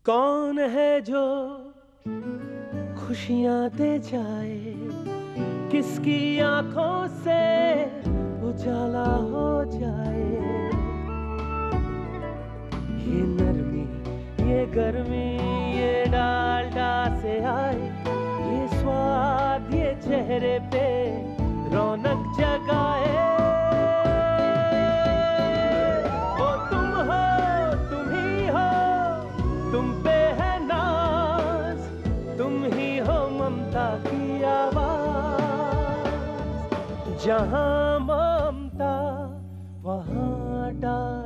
कौन है जो खुशियां दे जाए, किसकी आंखों से उजाला हो जाए। ये नरमी, ये गर्मी, ये डालडा से आए, ये स्वाद ये चेहरे पे रौनक जगाए। ओ तुम हो, तुम ही हो, तुम पे है नाज, तुम ही हो ममता की आवाज। जहां ममता वहां डाल।